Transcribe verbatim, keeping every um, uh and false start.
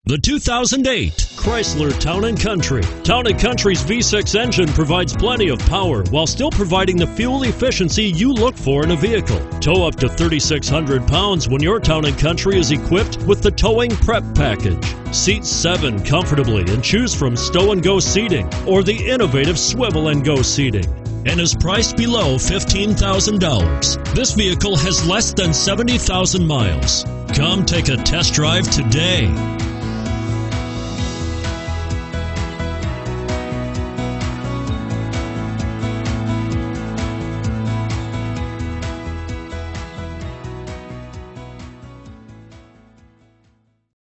The two thousand eight Chrysler Town Country. Town Country's V six engine provides plenty of power while still providing the fuel efficiency you look for in a vehicle. Tow up to thirty-six hundred pounds when your Town Country is equipped with the Towing Prep Package. Seat seven comfortably and choose from stow and go seating or the innovative swivel and go seating, and is priced below fifteen thousand dollars. This vehicle has less than seventy thousand miles. Come take a test drive today.